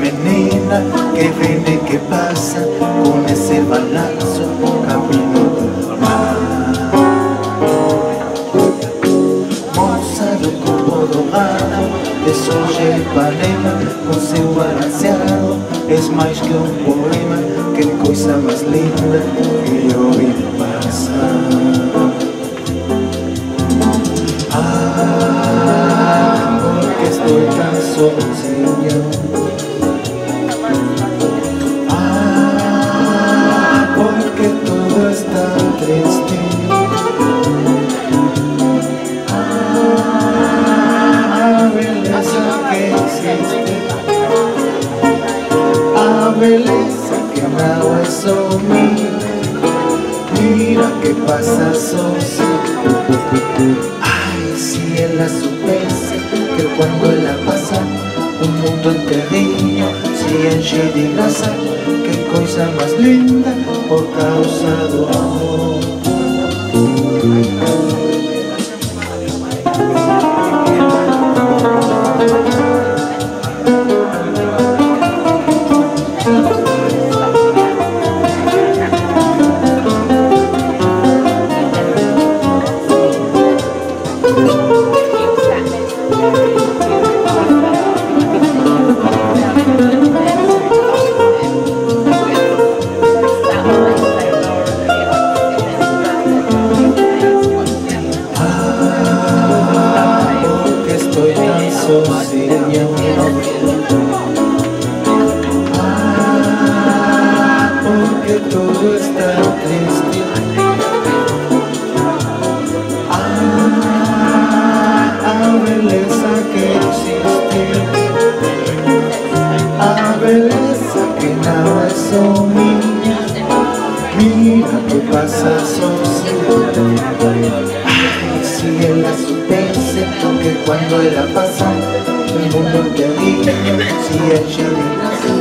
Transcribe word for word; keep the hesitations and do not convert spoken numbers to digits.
menina que viene, que pasa con ese balanzo camino del mar. Moça do corpo dourado, de soja e Ipanema, com seu balanceado, és mais que um poema, que coisa mais linda que eu vi passar. Ah, porque estou tão sozinho. Ah, porque tudo está triste. Ah, a beleza que existe, a beleza que não é só minha. Mira que passa sozinho. Si ella supiese que cuando ella pasa un mundo enterrinho se enche de graça, que coisa más linda por causa do amor. Sozinho. Ah, porque todo está triste. Ah, a beleza que existe, a beleza que não é só minha. Mira que passa sozinho. Ay, si ella supiese que cuando ella pasa el mundo te ríe, si ella le nace